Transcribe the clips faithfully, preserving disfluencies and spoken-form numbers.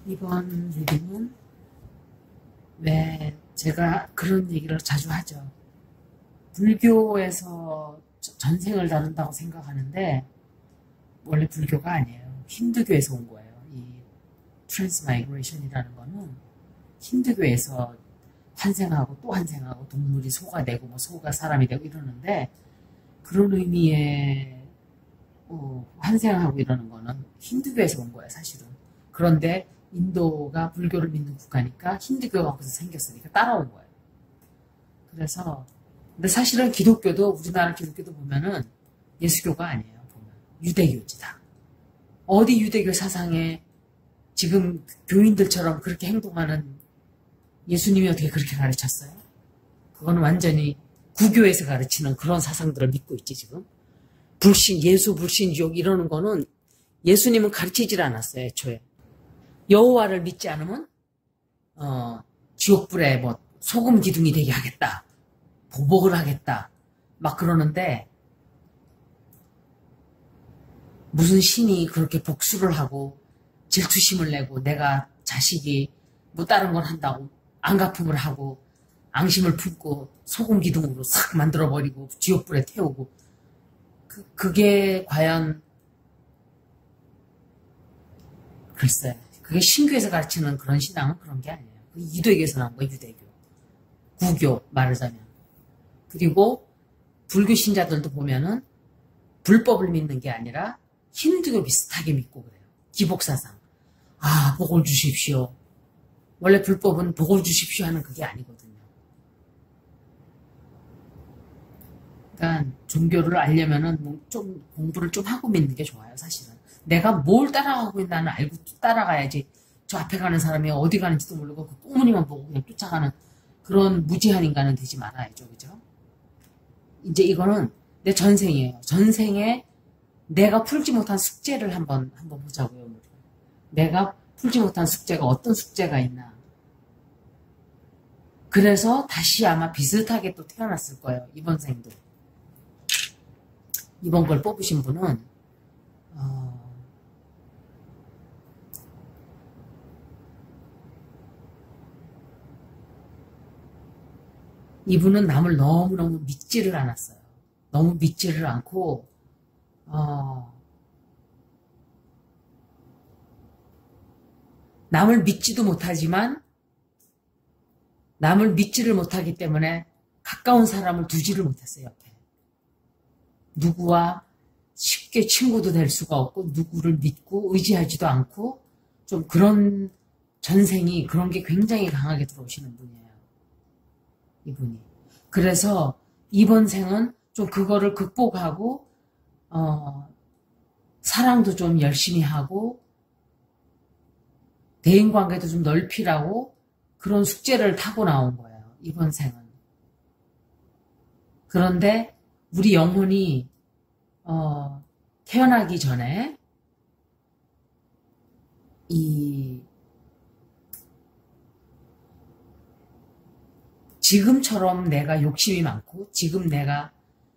이번 리딩은 왜 제가 그런 얘기를 자주 하죠. 불교에서 전생을 다룬다고 생각하는데 원래 불교가 아니에요. 힌두교에서 온 거예요. 이 트랜스마이그레이션이라는 거는 힌두교에서 환생하고 또 환생하고 동물이 소가 되고 뭐 소가 사람이 되고 이러는데 그런 의미의 어, 환생하고 이러는 거는 힌두교에서 온 거예요, 사실은. 그런데 인도가 불교를 믿는 국가니까 힌두교가 거기서 생겼으니까 따라온 거예요. 그래서 근데 사실은 기독교도 우리나라 기독교도 보면은 예수교가 아니에요. 보면 유대교지 다. 어디 유대교 사상에 지금 교인들처럼 그렇게 행동하는 예수님이 어떻게 그렇게 가르쳤어요? 그거는 완전히 구교에서 가르치는 그런 사상들을 믿고 있지 지금. 불신, 예수, 불신, 지옥 이러는 거는 예수님은 가르치질 않았어요. 애초에. 여호와를 믿지 않으면 어, 지옥불에 뭐 소금 기둥이 되게 하겠다. 보복을 하겠다. 막 그러는데 무슨 신이 그렇게 복수를 하고 질투심을 내고 내가 자식이 뭐 다른 걸 한다고 안갚음을 하고 앙심을 품고 소금 기둥으로 싹 만들어버리고 지옥불에 태우고 그, 그게 과연 글쎄 그게 신교에서 가르치는 그런 신앙은 그런 게 아니에요. 유대교에서 나온 거예요. 유대교. 구교 말하자면. 그리고 불교 신자들도 보면은 불법을 믿는 게 아니라 힌두교 비슷하게 믿고 그래요. 기복사상. 아 복을 주십시오. 원래 불법은 복을 주십시오 하는 그게 아니거든요. 그러니까 종교를 알려면은 좀 공부를 좀 하고 믿는 게 좋아요. 사실은. 내가 뭘 따라가고 있나는 알고 따라가야지. 저 앞에 가는 사람이 어디 가는지도 모르고 그 꽁무니만 보고 그냥 쫓아가는 그런 무지한 인간은 되지 말아야죠. 그죠? 이제 이거는 내 전생이에요. 전생에 내가 풀지 못한 숙제를 한번 한번 보자고요. 내가 풀지 못한 숙제가 어떤 숙제가 있나. 그래서 다시 아마 비슷하게 또 태어났을 거예요. 이번 생도. 이번 걸 뽑으신 분은 어, 이분은 남을 너무너무 믿지를 않았어요. 너무 믿지를 않고 어, 남을 믿지도 못하지만 남을 믿지를 못하기 때문에 가까운 사람을 두지를 못했어요. 옆에. 누구와 쉽게 친구도 될 수가 없고 누구를 믿고 의지하지도 않고 좀 그런 전생이 그런 게 굉장히 강하게 들어오시는 분이에요. 이분이. 그래서 이번 생은 좀 그거를 극복하고 어, 사랑도 좀 열심히 하고 대인관계도 좀 넓히라고 그런 숙제를 타고 나온 거예요. 이번 생은. 그런데 우리 영혼이 어, 태어나기 전에 이 지금처럼 내가 욕심이 많고 지금 내가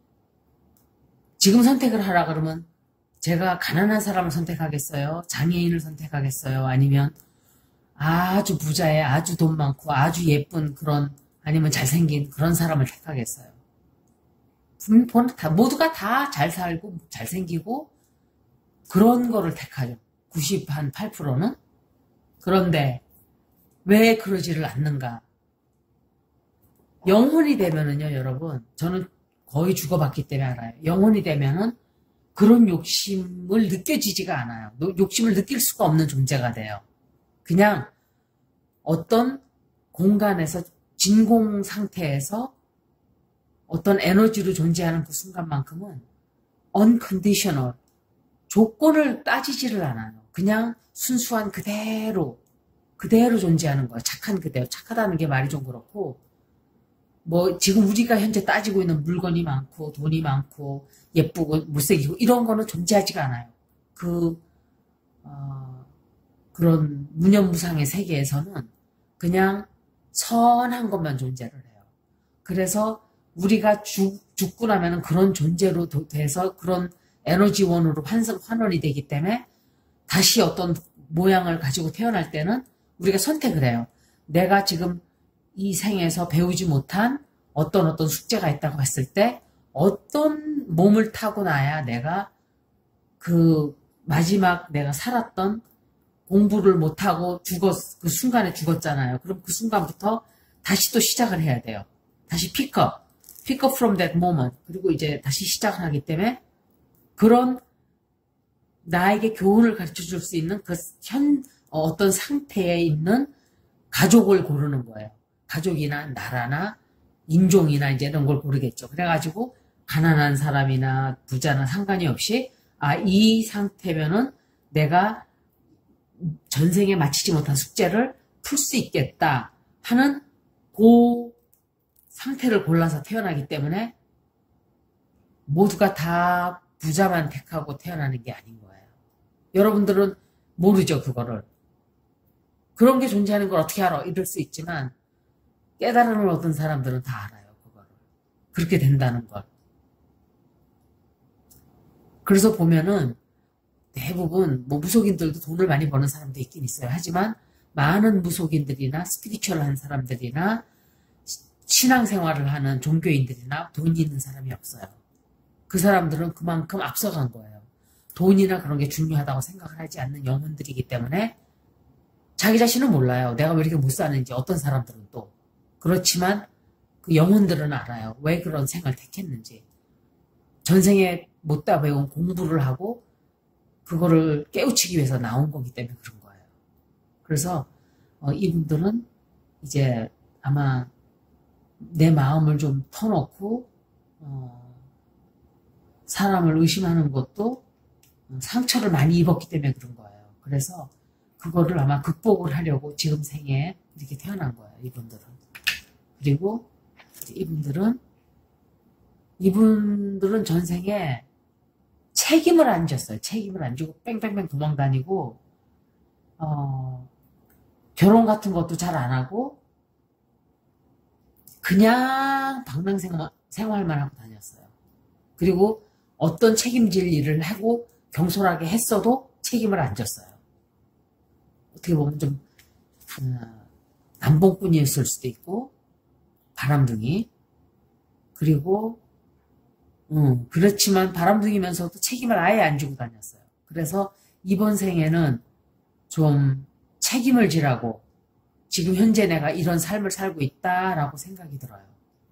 지금 선택을 하라 그러면 제가 가난한 사람을 선택하겠어요? 장애인을 선택하겠어요? 아니면 아주 부자에 아주 돈 많고 아주 예쁜 그런 아니면 잘생긴 그런 사람을 택하겠어요? 모두가 다 잘 살고 잘생기고 그런 거를 택하죠. 구십팔 퍼센트는. 그런데 왜 그러지를 않는가? 영혼이 되면은요, 여러분, 저는 거의 죽어봤기 때문에 알아요. 영혼이 되면은 그런 욕심을 느껴지지가 않아요. 욕심을 느낄 수가 없는 존재가 돼요. 그냥 어떤 공간에서 진공 상태에서 어떤 에너지로 존재하는 그 순간만큼은 unconditional, 조건을 따지지를 않아요. 그냥 순수한 그대로, 그대로 존재하는 거예요. 착한 그대로. 착하다는 게 말이 좀 그렇고 뭐 지금 우리가 현재 따지고 있는 물건이 많고 돈이 많고 예쁘고 못생기고 이런 거는 존재하지가 않아요. 그 어, 그런 무념무상의 세계에서는 그냥 선한 것만 존재를 해요. 그래서 우리가 죽, 죽고 나면은 그런 존재로 돼서 그런 에너지원으로 환선, 환원이 되기 때문에 다시 어떤 모양을 가지고 태어날 때는 우리가 선택을 해요. 내가 지금 이 생에서 배우지 못한 어떤 어떤 숙제가 있다고 했을 때 어떤 몸을 타고 나야 내가 그 마지막 내가 살았던 공부를 못하고 죽었, 그 순간에 죽었잖아요. 그럼 그 순간부터 다시 또 시작을 해야 돼요. 다시 pick up, pick up from that moment. 그리고 이제 다시 시작을 하기 때문에 그런 나에게 교훈을 가르쳐 줄 수 있는 그 현, 어떤 상태에 있는 가족을 고르는 거예요. 가족이나 나라나 인종이나 이제 이런 걸 고르겠죠. 그래가지고 가난한 사람이나 부자나 상관이 없이 아, 이 상태면은 내가 전생에 마치지 못한 숙제를 풀 수 있겠다 하는 그 상태를 골라서 태어나기 때문에 모두가 다 부자만 택하고 태어나는 게 아닌 거예요. 여러분들은 모르죠, 그거를. 그런 게 존재하는 걸 어떻게 알아? 이럴 수 있지만 깨달음을 얻은 사람들은 다 알아요, 그거를. 그렇게 된다는 걸. 그래서 보면은 대부분 뭐 무속인들도 돈을 많이 버는 사람도 있긴 있어요. 하지만 많은 무속인들이나 스피리추얼한 사람들이나 신앙생활을 하는 종교인들이나 돈이 있는 사람이 없어요. 그 사람들은 그만큼 앞서간 거예요. 돈이나 그런 게 중요하다고 생각을 하지 않는 영혼들이기 때문에 자기 자신은 몰라요. 내가 왜 이렇게 못 사는지. 어떤 사람들은 또. 그렇지만 그 영혼들은 알아요. 왜 그런 생을 택했는지. 전생에 못다 배운 공부를 하고 그거를 깨우치기 위해서 나온 거기 때문에 그런 거예요. 그래서 어, 이분들은 이제 아마 내 마음을 좀 터놓고 어, 사람을 의심하는 것도 상처를 많이 입었기 때문에 그런 거예요. 그래서 그거를 아마 극복을 하려고 지금 생에 이렇게 태어난 거예요. 이분들은. 그리고 이분들은 이분들은 전생에 책임을 안 졌어요. 책임을 안 지고 뺑뺑뺑 도망다니고 어, 결혼 같은 것도 잘 안 하고 그냥 방랑생활만 하고 다녔어요. 그리고 어떤 책임질 일을 하고 경솔하게 했어도 책임을 안 졌어요. 어떻게 보면 좀 어, 남봉꾼이었을 수도 있고 바람둥이. 그리고 음, 그렇지만 바람둥이면서도 책임을 아예 안 지고 다녔어요. 그래서 이번 생에는 좀 책임을 지라고 지금 현재 내가 이런 삶을 살고 있다라고 생각이 들어요.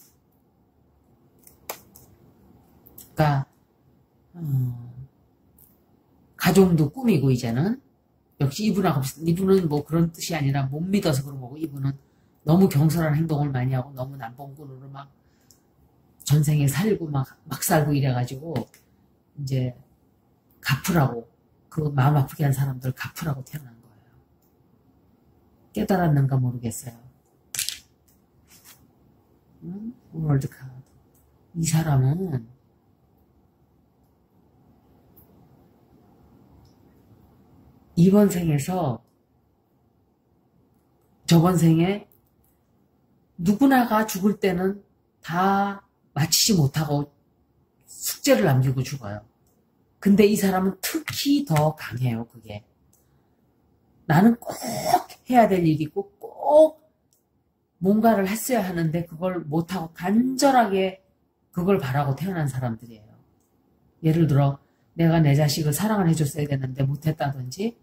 그러니까 음, 가정도 꾸미고 이제는 역시 이분하고 비슷, 이분은 뭐 그런 뜻이 아니라 못 믿어서 그런 거고 이분은 너무 경솔한 행동을 많이 하고 너무 남봉꾼으로 막 전생에 살고 막, 막 살고 이래가지고 이제 갚으라고 그 마음 아프게 한 사람들 갚으라고 태어난 거예요. 깨달았는가 모르겠어요. 응? 월드카드. 이 사람은 이번 생에서 저번 생에 누구나가 죽을 때는 다 마치지 못하고 숙제를 남기고 죽어요. 근데 이 사람은 특히 더 강해요. 그게. 나는 꼭 해야 될 일이 있고 꼭 뭔가를 했어야 하는데 그걸 못하고 간절하게 그걸 바라고 태어난 사람들이에요. 예를 들어 내가 내 자식을 사랑을 해줬어야 되는데 못했다든지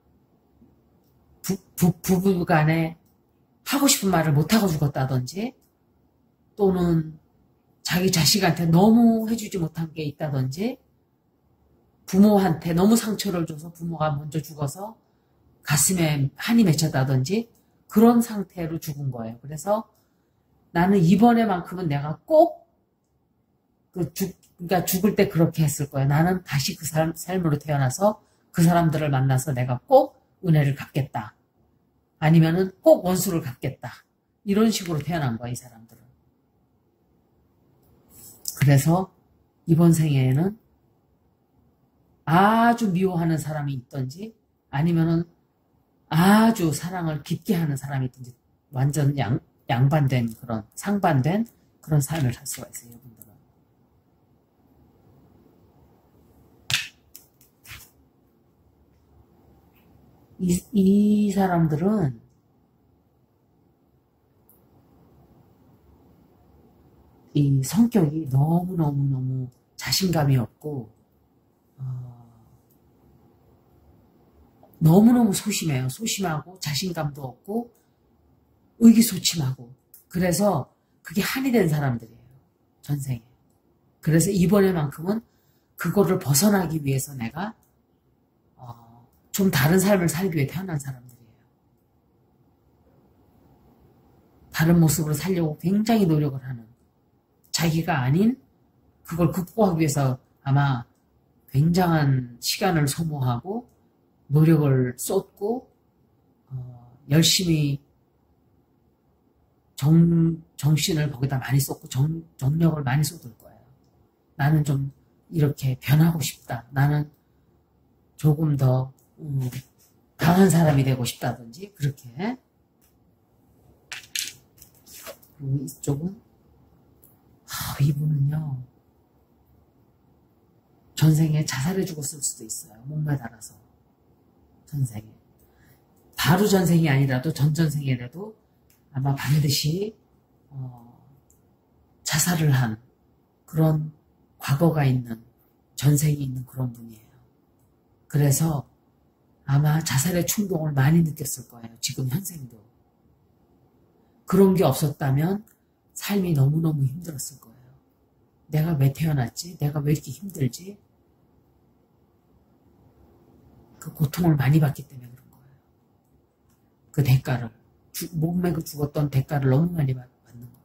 부, 부, 부부간에 하고 싶은 말을 못하고 죽었다든지 또는 자기 자식한테 너무 해주지 못한 게 있다든지 부모한테 너무 상처를 줘서 부모가 먼저 죽어서 가슴에 한이 맺혔다든지 그런 상태로 죽은 거예요. 그래서 나는 이번에만큼은 내가 꼭 그 죽, 그러니까 죽을 때 그렇게 했을 거예요. 나는 다시 그 사람 삶으로 태어나서 그 사람들을 만나서 내가 꼭 은혜를 갚겠다. 아니면은 꼭 원수를 갚겠다. 이런 식으로 태어난 거야, 이 사람들은. 그래서 이번 생에는 아주 미워하는 사람이 있든지 아니면은 아주 사랑을 깊게 하는 사람이 있든지 완전 양, 양반된 그런 상반된 그런 삶을 살 수가 있어요. 여러분들은. 이, 이 사람들은 이 성격이 너무너무너무 자신감이 없고 어, 너무너무 소심해요. 소심하고 자신감도 없고 의기소침하고 그래서 그게 한이 된 사람들이에요. 전생에. 그래서 이번에만큼은 그거를 벗어나기 위해서 내가 어, 좀 다른 삶을 살기 위해 태어난 사람들이에요. 다른 모습으로 살려고 굉장히 노력을 하는 자기가 아닌 그걸 극복하기 위해서 아마 굉장한 시간을 소모하고 노력을 쏟고 어, 열심히 정, 정신을 거기다 많이 쏟고 정, 정력을 많이 쏟을 거예요. 나는 좀 이렇게 변하고 싶다. 나는 조금 더 음, 강한 사람이 되고 싶다든지 그렇게. 그리고 이쪽은 아, 이분은요 전생에 자살해 죽었을 수도 있어요. 목매달아서 전생에. 바로 전생이 아니라도 전전생에라도 아마 반드시 어, 자살을 한 그런 과거가 있는 전생이 있는 그런 분이에요. 그래서 아마 자살의 충동을 많이 느꼈을 거예요. 지금 현생도. 그런 게 없었다면 삶이 너무너무 힘들었을 거예요. 내가 왜 태어났지? 내가 왜 이렇게 힘들지? 그 고통을 많이 받기 때문에 그런 거예요. 그 대가를. 주, 목매고 죽었던 대가를 너무 많이 받는 거예요.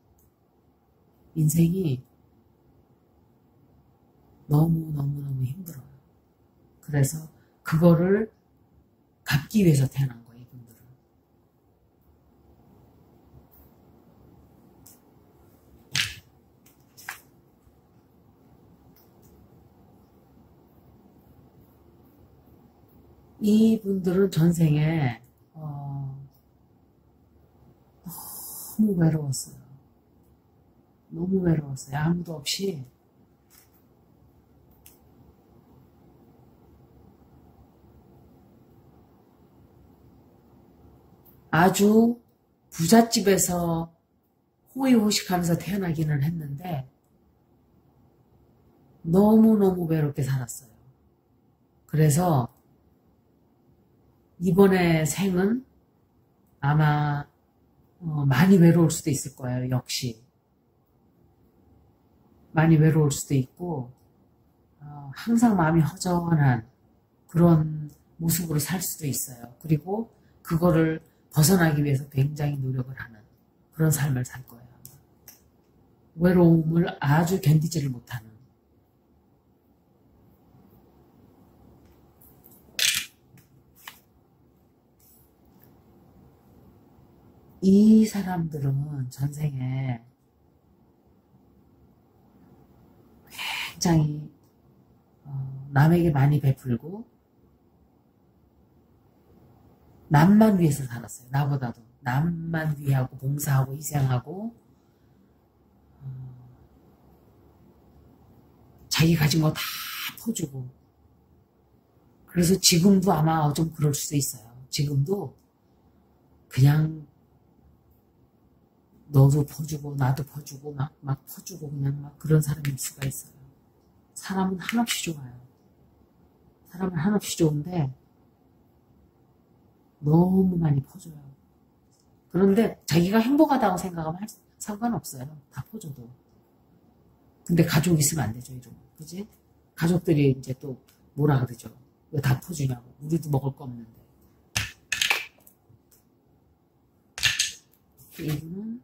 인생이 너무너무너무 힘들어요. 그래서 그거를 갚기 위해서 태어난 거예요. 이분들은. 이분들은 전생에 어, 너무 외로웠어요. 너무 외로웠어요. 아무도 없이. 아주 부잣집에서 호의호식하면서 태어나기는 했는데 너무너무 외롭게 살았어요. 그래서 이번에 생은 아마 어, 많이 외로울 수도 있을 거예요. 역시 많이 외로울 수도 있고 어, 항상 마음이 허전한 그런 모습으로 살 수도 있어요. 그리고 그거를 벗어나기 위해서 굉장히 노력을 하는 그런 삶을 살 거예요. 외로움을 아주 견디지를 못하는. 이 사람들은 전생에 굉장히 어, 남에게 많이 베풀고 남만 위해서 살았어요. 나보다도. 남만 위하고 봉사하고 희생하고 어, 자기 가진 거 다 퍼주고 그래서 지금도 아마 좀 그럴 수도 있어요. 지금도 그냥 너도 퍼주고 나도 퍼주고 막, 막 퍼주고 그냥 막 그런 사람일 수가 있어요. 사람은 한없이 좋아요. 사람은 한없이 좋은데 너무 많이 퍼줘요. 그런데 자기가 행복하다고 생각하면 할, 상관없어요. 다 퍼줘도. 근데 가족 있으면 안 되죠. 이런 거. 그지? 가족들이 이제 또 뭐라 그러죠. 왜 다 퍼주냐고. 우리도 먹을 거 없는데. 이분은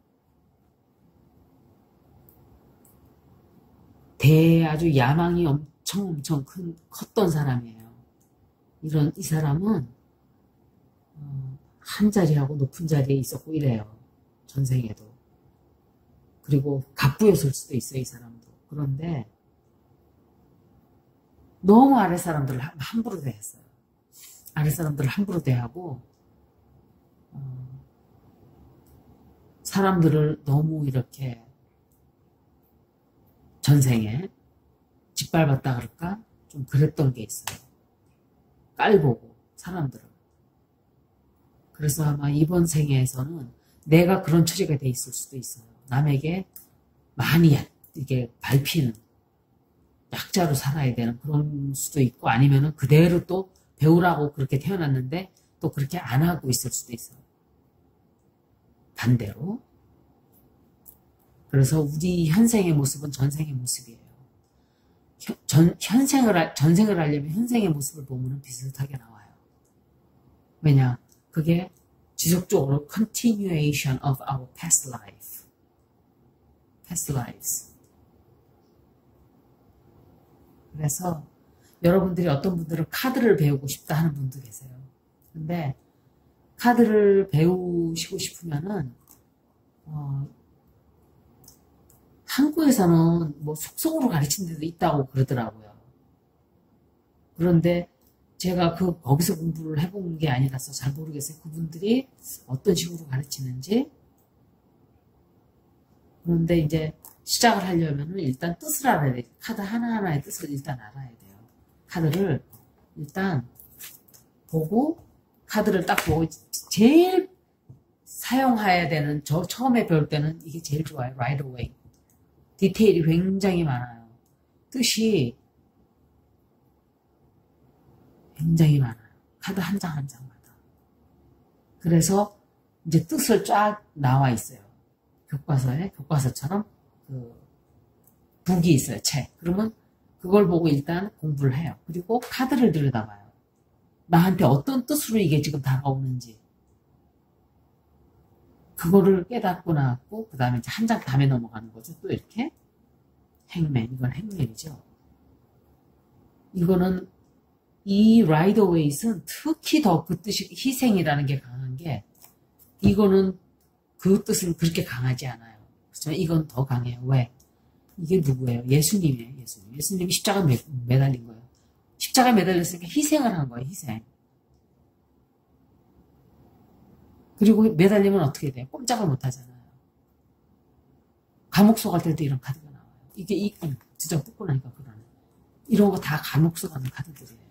대 아주 야망이 엄청 엄청 큰 컸던 사람이에요. 이런 이 사람은 어, 한 자리하고 높은 자리에 있었고 이래요. 전생에도. 그리고 갑부였을 수도 있어요. 이 사람도. 그런데 너무 아랫사람들을 함부로 대했어요. 아랫사람들을 함부로 대하고 어, 사람들을 너무 이렇게 전생에 짓밟았다 그럴까? 좀 그랬던 게 있어요. 깔보고 사람들을. 그래서 아마 이번 생에서는 내가 그런 처지가 돼 있을 수도 있어요. 남에게 많이 이게 밟히는 약자로 살아야 되는 그런 수도 있고, 아니면은 그대로 또 배우라고 그렇게 태어났는데 또 그렇게 안 하고 있을 수도 있어요. 반대로. 그래서 우리 현생의 모습은 전생의 모습이에요. 전, 현생을, 전생을 하려면 현생의 모습을 보면 비슷하게 나와요. 왜냐? 그게 지속적으로 continuation of our past life. past lives. 그래서 여러분들이 어떤 분들은 카드를 배우고 싶다 하는 분도 계세요. 근데 카드를 배우시고 싶으면은 어, 한국에서는 뭐 속성으로 가르치는 데도 있다고 그러더라고요. 그런데 제가 그 거기서 공부를 해본 게 아니라서 잘 모르겠어요. 그분들이 어떤 식으로 가르치는지. 그런데 이제 시작을 하려면은 일단 뜻을 알아야 돼요. 카드 하나하나의 뜻을 일단 알아야 돼요. 카드를 일단 보고, 카드를 딱 보고, 제일 사용해야 되는, 저 처음에 배울 때는 이게 제일 좋아요. right away. 디테일이 굉장히 많아요. 뜻이 굉장히 많아요. 카드 한 장 한 장마다. 그래서 이제 뜻을 쫙 나와 있어요. 교과서에, 교과서처럼 그 북이 있어요. 책. 그러면 그걸 보고 일단 공부를 해요. 그리고 카드를 들여다봐요. 나한테 어떤 뜻으로 이게 지금 다가오는지. 그거를 깨닫고 나왔고, 그 다음에 이제 한 장 다음에 넘어가는 거죠. 또 이렇게. 행맨. 이건 행맨이죠. 이거는, 이 라이더 웨이스는 특히 더 그 뜻이 희생이라는 게 강한 게, 이거는 그 뜻은 그렇게 강하지 않아요. 그렇지만 이건 더 강해요. 왜? 이게 누구예요? 예수님이에요. 예수님. 예수님이 십자가 매, 매달린 거예요. 십자가에 매달렸으니까 희생을 한 거예요. 희생. 그리고 매달리면 어떻게 돼요? 꼼짝을 못 하잖아요. 감옥 속 갈 때도 이런 카드가 나와요. 이게 이 음, 진짜 뜯고 나니까 그러네. 이런 거 다 감옥 속 가는 카드들이에요.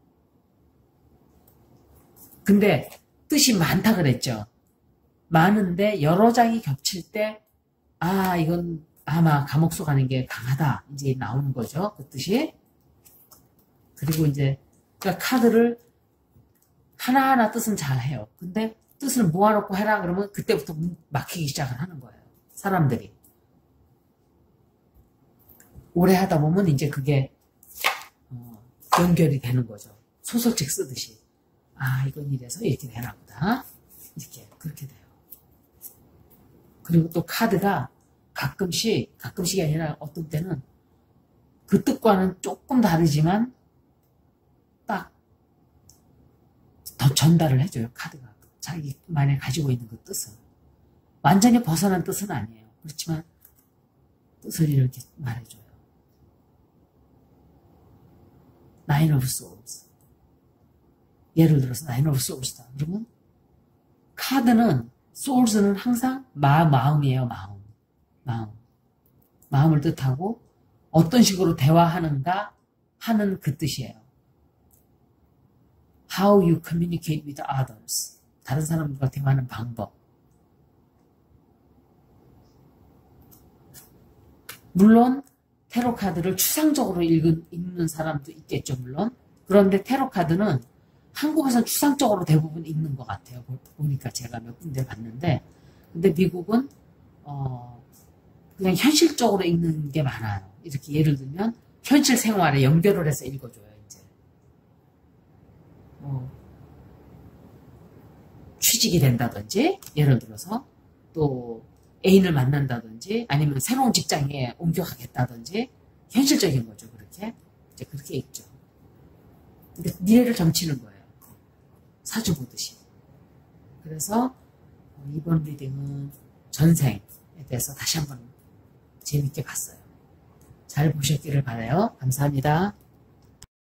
근데 뜻이 많다 그랬죠. 많은데 여러 장이 겹칠 때, 아, 이건 아마 감옥 속 가는 게 강하다. 이제 나오는 거죠. 그 뜻이. 그리고 이제 그러니까 카드를 하나하나 뜻은 잘 해요. 근데 뜻을 모아놓고 해라 그러면 그때부터 막히기 시작을 하는 거예요. 사람들이. 오래 하다 보면 이제 그게 어, 연결이 되는 거죠. 소설책 쓰듯이. 아, 이건 이래서 이렇게 되나 보다. 이렇게 그렇게 돼요. 그리고 또 카드가 가끔씩, 가끔씩이 아니라 어떤 때는 그 뜻과는 조금 다르지만 딱 더 전달을 해줘요. 카드가. 자기만이 가지고 있는 그 뜻을. 완전히 벗어난 뜻은 아니에요. 그렇지만 뜻을 이렇게 말해줘요. Nine of Swords. 예를 들어서 Nine of Swords다. 그러면 카드는, Swords는 항상 마, 마음이에요. 마음. 마음. 마음을 뜻하고 어떤 식으로 대화하는가 하는 그 뜻이에요. How you communicate with others. 다른 사람들과 대화하는 방법. 물론 테로 카드를 추상적으로 읽은, 읽는 사람도 있겠죠. 물론. 그런데 테로 카드는 한국에서는 추상적으로 대부분 읽는 것 같아요. 보니까 제가 몇 군데 봤는데. 근데 미국은 어, 그냥 현실적으로 읽는 게 많아요. 이렇게 예를 들면 현실 생활에 연결을 해서 읽어줘요. 이제 뭐 취직이 된다든지, 예를 들어서 또 애인을 만난다든지, 아니면 새로운 직장에 옮겨가겠다든지, 현실적인 거죠. 그렇게 이제 그렇게 읽죠. 근데 미래를 점치는 거예요. 사주 보듯이. 그래서 이번 리딩은 전생에 대해서 다시 한번 재밌게 봤어요. 잘 보셨기를 바라요. 감사합니다.